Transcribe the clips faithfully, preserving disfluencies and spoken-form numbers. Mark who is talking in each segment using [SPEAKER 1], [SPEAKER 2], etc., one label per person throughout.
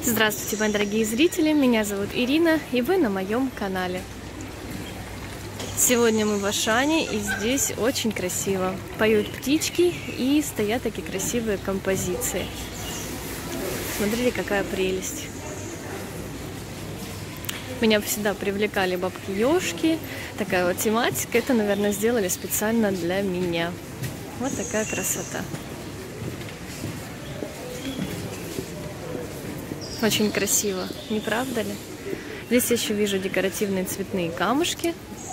[SPEAKER 1] Здравствуйте, мои дорогие зрители, меня зовут Ирина, и вы на моем канале. Сегодня мы в Ашане, и здесь очень красиво. Поют птички, и стоят такие красивые композиции. Смотрите, какая прелесть. Меня всегда привлекали бабки-ёшки, такая вот тематика. Это, наверное, сделали специально для меня. Вот такая красота. Очень красиво, не правда ли? Здесь я еще вижу декоративные цветные камушки.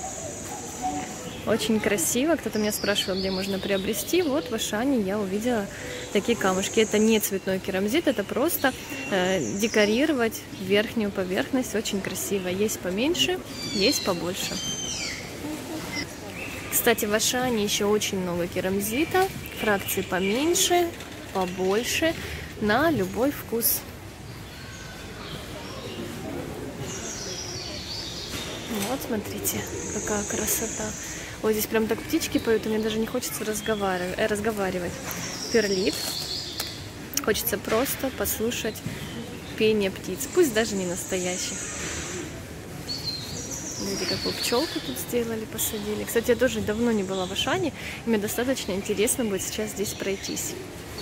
[SPEAKER 1] Очень красиво. Кто-то меня спрашивал, где можно приобрести. Вот в Ашане я увидела такие камушки. Это не цветной керамзит, это просто э, декорировать верхнюю поверхность. Очень красиво. Есть поменьше, есть побольше. Кстати, в Ашане еще очень много керамзита. Фракции поменьше, побольше, на любой вкус. Вот, смотрите, какая красота. Вот здесь прям так птички поют, и мне даже не хочется разговаривать. Э, разговаривать. Перлит. Хочется просто послушать пение птиц, пусть даже не настоящих. Видите, какую пчелку тут сделали, посадили. Кстати, я тоже давно не была в Ашане, и мне достаточно интересно будет сейчас здесь пройтись.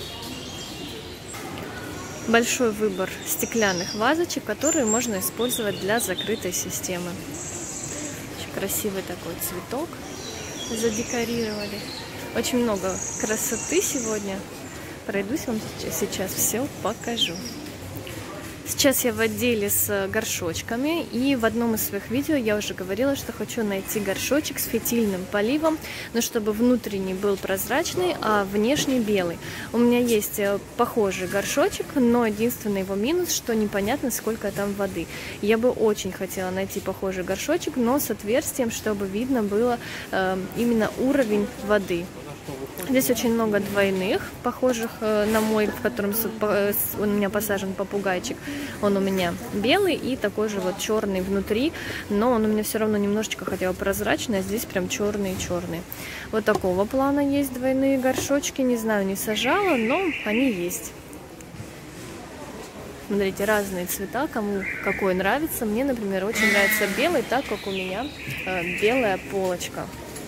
[SPEAKER 1] Большой выбор стеклянных вазочек, которые можно использовать для закрытой системы. Красивый такой цветок задекорировали. Очень много красоты сегодня. Пройдусь вам сейчас все покажу. Сейчас я в отделе с горшочками, и в одном из своих видео я уже говорила, что хочу найти горшочек с фитильным поливом, но чтобы внутренний был прозрачный, а внешний белый. У меня есть похожий горшочек, но единственный его минус, что непонятно, сколько там воды. Я бы очень хотела найти похожий горшочек, но с отверстием, чтобы видно было э, именно уровень воды. Здесь очень много двойных, похожих на мой, в котором у меня посажен попугайчик. Он у меня белый и такой же вот черный внутри, но он у меня все равно немножечко хотя бы прозрачный, а здесь прям черные-черные. Вот такого плана есть двойные горшочки. Не знаю, не сажала, но они есть. Смотрите, разные цвета, кому какой нравится. Мне, например, очень нравится белый, так как у меня э, белая полочка.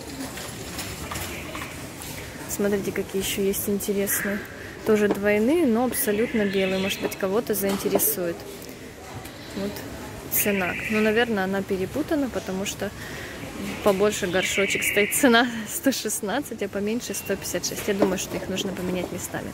[SPEAKER 1] Смотрите, какие еще есть интересные. Тоже двойные, но абсолютно белые. Может быть, кого-то заинтересует. Вот цена. Ну, наверное, она перепутана, потому что побольше горшочек стоит. Цена сто шестнадцать, а поменьше сто пятьдесят шесть. Я думаю, что их нужно поменять местами.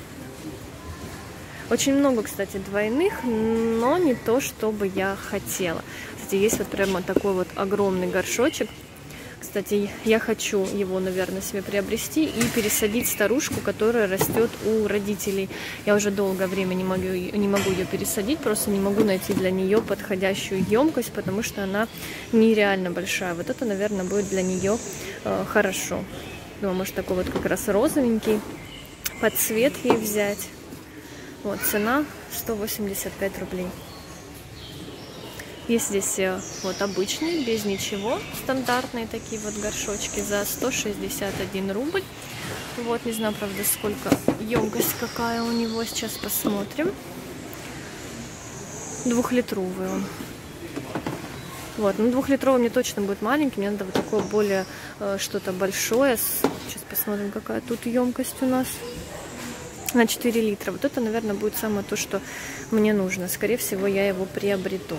[SPEAKER 1] Очень много, кстати, двойных, но не то, чтобы я хотела. Кстати, есть вот прямо такой вот огромный горшочек. Кстати, я хочу его, наверное, себе приобрести и пересадить старушку, которая растет у родителей. Я уже долгое время не могу, не могу ее пересадить, просто не могу найти для нее подходящую емкость, потому что она нереально большая. Вот это, наверное, будет для нее э, хорошо. Думаю, может, такой вот как раз розовенький под цвет ей взять. Вот, цена сто восемьдесят пять рублей. Есть здесь вот обычные, без ничего, стандартные такие вот горшочки за сто шестьдесят один рубль. Вот, не знаю, правда, сколько, емкость какая у него, сейчас посмотрим. Двухлитровый он. Вот, ну двухлитровый мне точно будет маленький, мне надо вот такое более э, что-то большое. Сейчас посмотрим, какая тут емкость у нас. На четыре литра. Вот это, наверное, будет самое то, что мне нужно. Скорее всего, я его приобрету.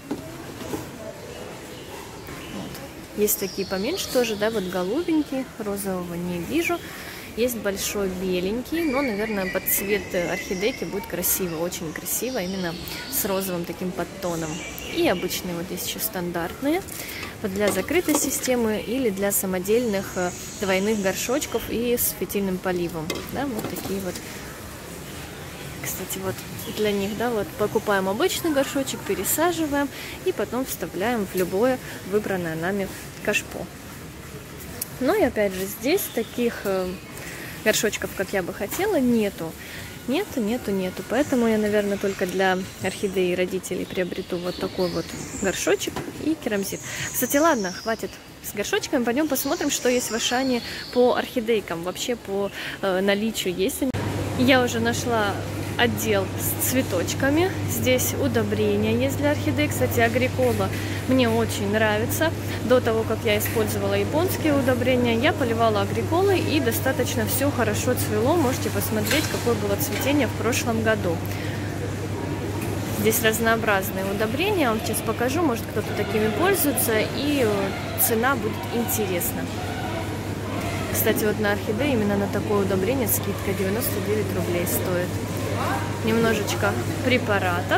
[SPEAKER 1] Есть такие поменьше тоже, да, вот голубенькие, розового не вижу. Есть большой беленький, но, наверное, под цвет орхидейки будет красиво, очень красиво, именно с розовым таким подтоном. И обычные вот здесь еще стандартные, вот для закрытой системы или для самодельных двойных горшочков и с фитильным поливом, да, вот такие вот. Кстати, вот для них, да, вот покупаем обычный горшочек, пересаживаем и потом вставляем в любое выбранное нами кашпо. Ну и опять же, здесь таких э, горшочков, как я бы хотела, нету. Нету, нету, нету. Поэтому я, наверное, только для орхидеи родителей приобрету вот такой вот горшочек и керамзит. Кстати, ладно, хватит с горшочками. Пойдем посмотрим, что есть в Ашане по орхидейкам. Вообще по э, наличию есть они. Я уже нашла отдел с цветочками. Здесь удобрения есть для орхидей. Кстати, Агрикола мне очень нравится. До того, как я использовала японские удобрения, я поливала Агриколой, и достаточно все хорошо цвело. Можете посмотреть, какое было цветение в прошлом году. Здесь разнообразные удобрения. Я вам сейчас покажу, может, кто-то такими пользуется, и цена будет интересна. Кстати, вот на орхидеи именно на такое удобрение скидка девяносто девять рублей стоит. Немножечко препаратов.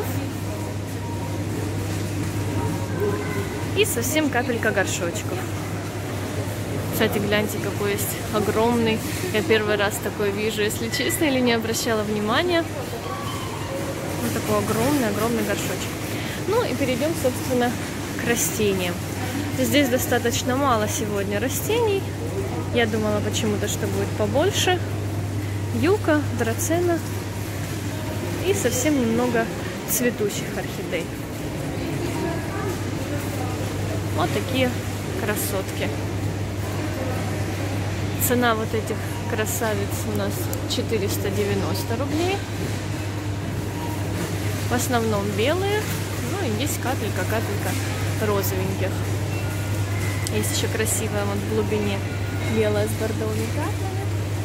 [SPEAKER 1] И совсем капелька горшочков. Кстати, гляньте, какой есть огромный. Я первый раз такой вижу, если честно, или не обращала внимания. Вот такой огромный-огромный горшочек. Ну и перейдем, собственно, к растениям. Здесь достаточно мало сегодня растений. Я думала почему-то, что будет побольше. Юка, драцена и совсем немного цветущих орхидей. Вот такие красотки. Цена вот этих красавиц у нас четыреста девяносто рублей. В основном белые, ну и есть капелька-капелька розовеньких. Есть еще красивая вот в глубине белая с бордовыми каплями.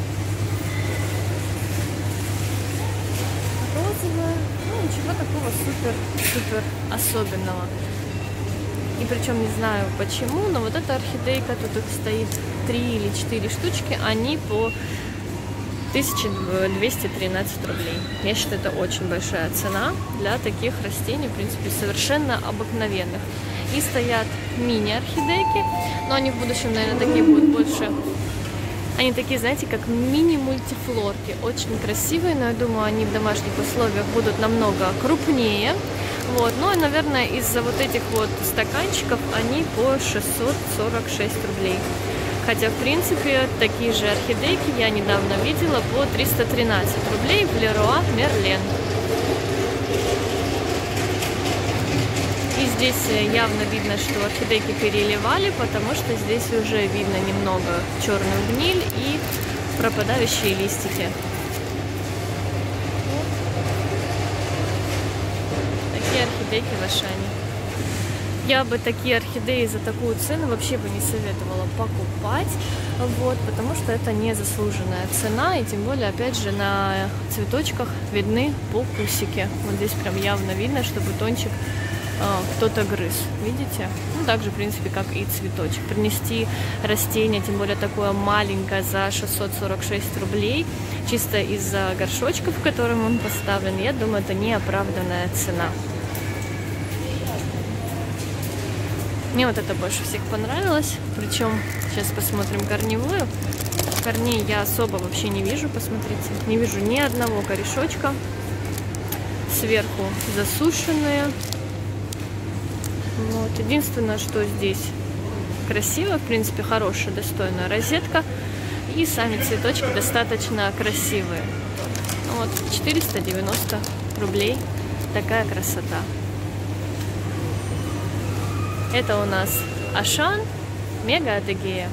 [SPEAKER 1] Розовая, ну ничего такого супер-супер особенного. И причем не знаю почему, но вот эта орхидейка, тут их стоит три или четыре штучки, они по тысяча двести тринадцать рублей. Я считаю, это очень большая цена для таких растений, в принципе, совершенно обыкновенных. И стоят мини-орхидейки, но они в будущем, наверное, такие будут больше. Они такие, знаете, как мини-мультифлорки. Очень красивые, но я думаю, они в домашних условиях будут намного крупнее. Вот, ну и, наверное, из-за вот этих вот стаканчиков они по шестьсот сорок шесть рублей. Хотя, в принципе, такие же орхидейки я недавно видела по триста тринадцать рублей в Леруа Мерлен. И здесь явно видно, что орхидейки переливали, потому что здесь уже видно немного черную гниль и пропадающие листики. Такие орхидейки в Ашане. Я бы такие орхидеи за такую цену вообще бы не советовала покупать, вот, потому что это незаслуженная цена, и тем более, опять же, на цветочках видны полкусики. Вот здесь прям явно видно, что бутончик э, кто-то грыз, видите? Ну, так же, в принципе, как и цветочек. Принести растение, тем более такое маленькое, за шестьсот сорок шесть рублей, чисто из-за горшочков, в котором он поставлен, я думаю, это неоправданная цена. Мне вот это больше всех понравилось. Причем, сейчас посмотрим корневую. Корней я особо вообще не вижу, посмотрите. Не вижу ни одного корешочка. Сверху засушенные. Вот. Единственное, что здесь красиво, в принципе, хорошая, достойная розетка. И сами цветочки достаточно красивые. Вот, четыреста девяносто рублей. Такая красота. Это у нас Ашан, Мега Адыгея.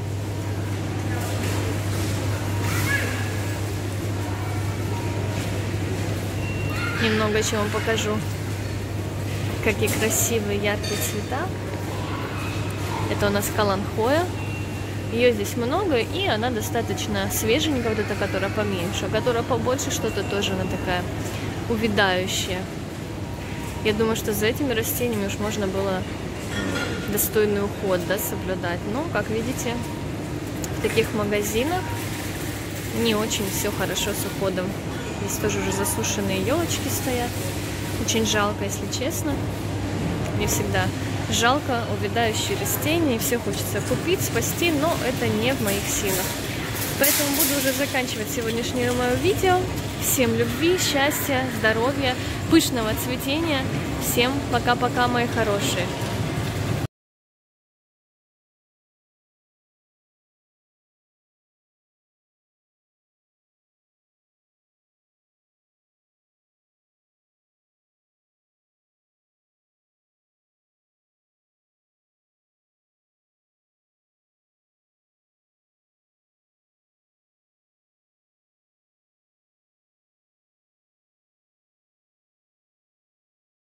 [SPEAKER 1] Немного еще вам покажу, какие красивые яркие цвета. Это у нас каланхоя. Ее здесь много, и она достаточно свеженькая, вот эта, которая поменьше, которая побольше, что-то тоже она такая увядающая. Я думаю, что за этими растениями уж можно было достойный уход, да, соблюдать. Но, как видите, в таких магазинах не очень все хорошо с уходом. Здесь тоже уже засушенные елочки стоят. Очень жалко, если честно. Мне всегда жалко увядающие растения, и все хочется купить, спасти, но это не в моих силах. Поэтому буду уже заканчивать сегодняшнее мое видео. Всем любви, счастья, здоровья, пышного цветения. Всем пока-пока, мои хорошие.